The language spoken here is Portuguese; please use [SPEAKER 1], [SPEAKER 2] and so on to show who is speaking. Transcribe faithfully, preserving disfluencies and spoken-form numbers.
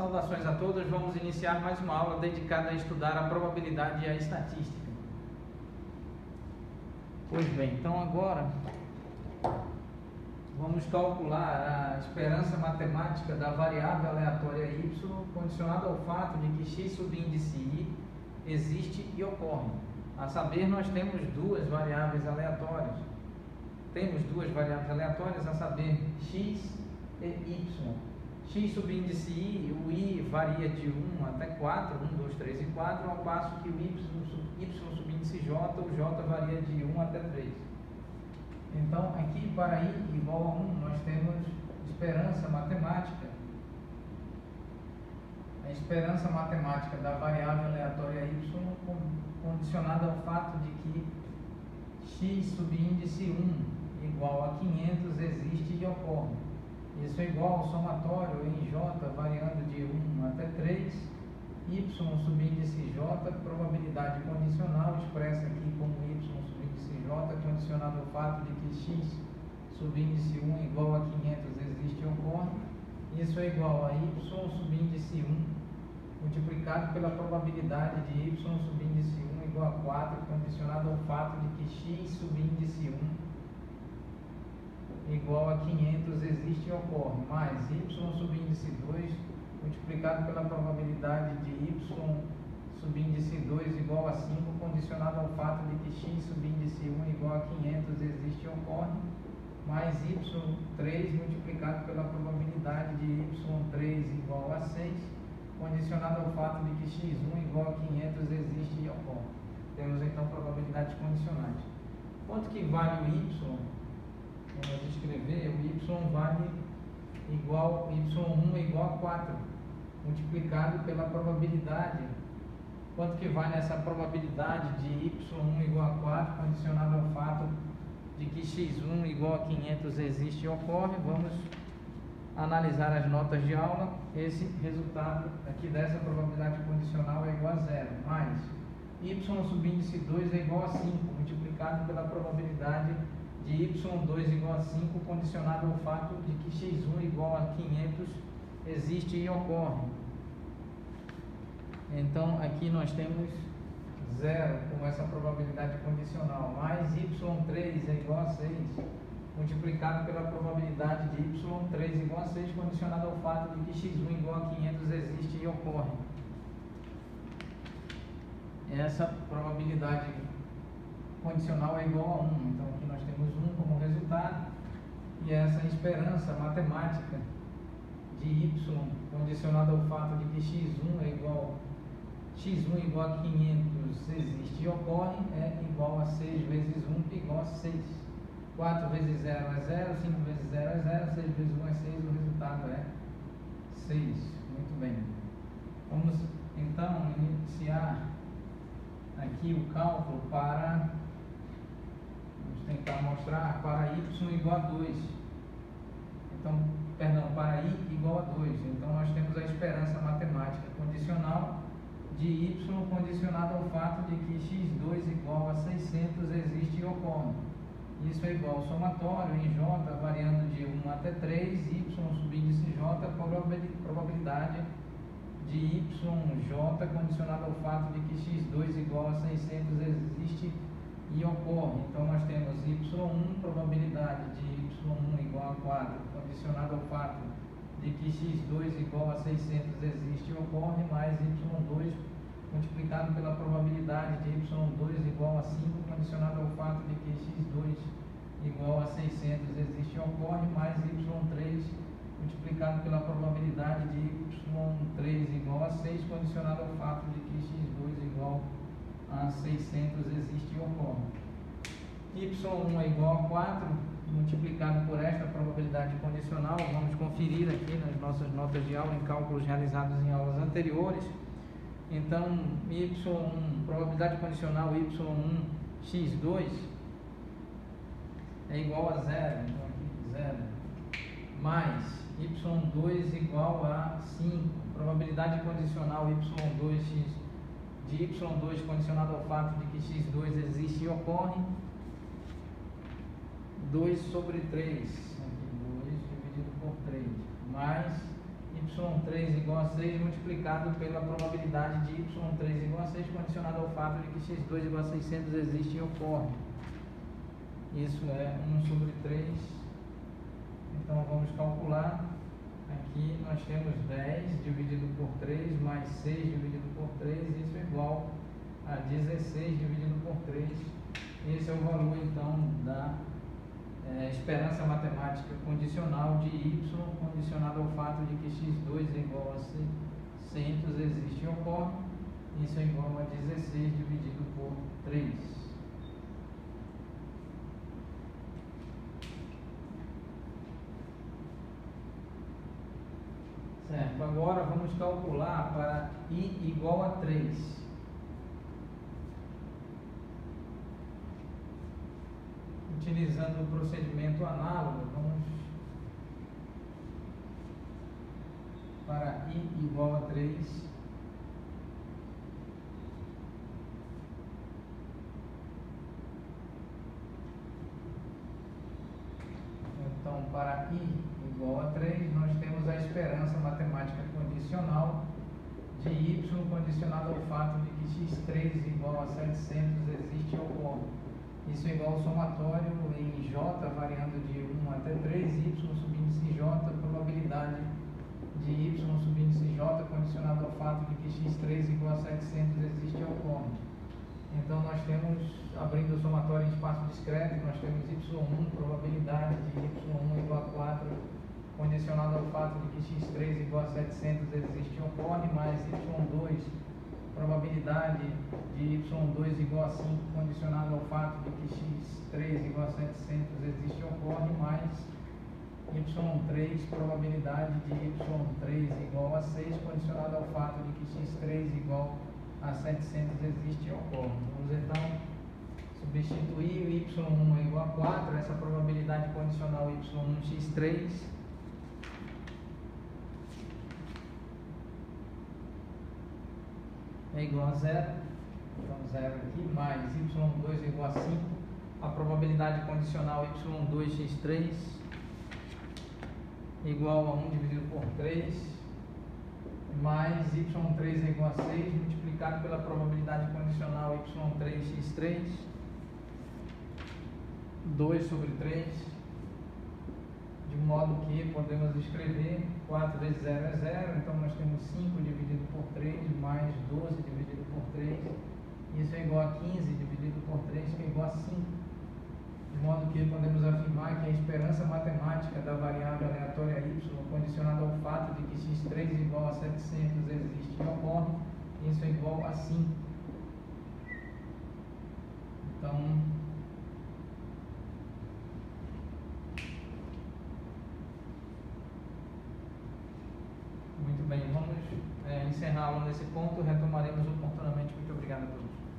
[SPEAKER 1] Saudações a todos, vamos iniciar mais uma aula dedicada a estudar a probabilidade e a estatística. Pois bem, então agora vamos calcular a esperança matemática da variável aleatória y condicionada ao fato de que x subíndice i existe e ocorre. A saber, nós temos duas variáveis aleatórias. Temos duas variáveis aleatórias, a saber, x e y. X subíndice i, o i varia de um até quatro, um, dois, três e quatro, ao passo que o y, y subíndice j, o j varia de um até três. Então, aqui para i igual a um, nós temos esperança matemática. A esperança matemática da variável aleatória y condicionada ao fato de que x subíndice um igual a quinhentos existe e ocorre. Isso é igual ao somatório em j variando de um até três, y subíndice j, probabilidade condicional, expressa aqui como y subíndice j, condicionado ao fato de que x subíndice um igual a quinhentos existe e ocorre. Isso é igual a y subíndice um multiplicado pela probabilidade de y subíndice um igual a quatro, condicionado ao fato de que x subíndice um igual a quinhentos existe e ocorre, mais y subíndice dois multiplicado pela probabilidade de y subíndice dois igual a cinco, condicionado ao fato de que x subíndice um igual a quinhentos existe e ocorre, mais y três multiplicado pela probabilidade de y três igual a seis, condicionado ao fato de que x um igual a quinhentos existe e ocorre. Temos então probabilidades condicionais. Quanto que vale o y? Vamos escrever, o y vale igual, y um igual a quatro, multiplicado pela probabilidade. Quanto que vai nessa probabilidade de y um igual a quatro, condicionado ao fato de que x um igual a quinhentos existe e ocorre? Vamos analisar as notas de aula. Esse resultado aqui dessa probabilidade condicional é igual a zero, mais y subíndice dois é igual a cinco, multiplicado pela probabilidade de y dois igual a cinco, condicionado ao fato de que x um igual a quinhentos existe e ocorre. Então, aqui nós temos zero com essa probabilidade condicional, mais y três é igual a seis, multiplicado pela probabilidade de y três igual a seis, condicionado ao fato de que x um igual a quinhentos existe e ocorre. Essa probabilidade condicional é igual a um, então aqui nós temos um como resultado, e essa esperança matemática de y condicionada ao fato de que x um é igual x um igual a quinhentos existe e ocorre é igual a seis vezes um, que é igual a seis. quatro vezes zero é zero, cinco vezes zero é zero, seis vezes um é seis, o resultado é seis. Muito bem. Vamos então iniciar aqui o cálculo para, vamos tentar mostrar, para y igual a dois. Então, perdão, para i igual a dois. Então, nós temos a esperança matemática condicional de y condicionado ao fato de que x dois igual a seiscentos existe e ocorre. Isso é igual ao somatório em j variando de um até três, y subíndice j, probabilidade de yj condicionado ao fato de que x dois igual a seiscentos existe e ocorre. Então, nós temos y um, probabilidade de y um igual a quatro, condicionado ao fato de que x dois igual a seiscentos existe e ocorre, mais y dois multiplicado pela probabilidade de y dois igual a cinco, condicionado ao fato de que x dois igual a seiscentos existe e ocorre, mais y três multiplicado pela probabilidade de y três igual a seis, condicionado ao fato de que x dois igual a seiscentos existe e ocorre. y um é igual a quatro, multiplicado por esta probabilidade condicional. Vamos conferir aqui nas nossas notas de aula em cálculos realizados em aulas anteriores. Então, y um, probabilidade condicional y um x dois é igual a zero, então aqui zero, mais y dois igual a cinco, probabilidade condicional y dois x de y dois condicionado ao fato de que x dois existe e ocorre, dois sobre três, aqui dois dividido por três, mais y três igual a seis multiplicado pela probabilidade de y três igual a seis condicionado ao fato de que x dois igual a seiscentos existe e ocorre. Isso é um sobre três. Então vamos calcular. Aqui nós temos dez dividido por três mais seis dividido por três, isso é igual a dezesseis dividido por três. Esse é o valor então da é, esperança matemática condicional de y condicionado ao fato de que x dois é igual a seiscentos existe e ocorre. Isso é igual a dezesseis dividido por três. Certo, agora vamos calcular para i igual a três. Utilizando o procedimento análogo, vamos para i igual a três. Então, para i igual a três, nós temos a esperança matemática condicional de y condicionado ao fato de que x três igual a setecentos existe e ocorre. Isso é igual ao somatório em j, variando de um até três, y subíndice j, probabilidade de y subíndice j condicionado ao fato de que x três igual a setecentos existe e ocorre. Então, nós temos, abrindo o somatório em espaço discreto, nós temos y um, probabilidade de y um igual a quatro, condicionado ao fato de que x três igual a setecentos existe e ocorre, mais y dois, probabilidade de y dois igual a cinco, condicionado ao fato de que x três igual a setecentos existe e ocorre, mais y três, probabilidade de y três igual a seis, condicionado ao fato de que x três igual a setecentos existe e ocorre. Vamos então substituir o y um é igual a quatro, essa probabilidade condicional y um x três. É igual a zero, então zero aqui, mais y dois é igual a cinco, a probabilidade condicional y dois x três igual a um dividido por três, mais y três é igual a seis, multiplicado pela probabilidade condicional y três x três, dois sobre três, de modo que podemos escrever quatro vezes zero é zero, então nós temos cinco dividido por três, mais doze dividido por três, isso é igual a quinze dividido por três, que é igual a cinco. De modo que podemos afirmar que a esperança matemática da variável aleatória y, condicionada ao fato de que x três igual a setecentos existe e ocorre, isso é igual a cinco. Então, muito bem, vamos é, encerrá-lo nesse ponto, retomaremos oportunamente. Muito obrigado a todos.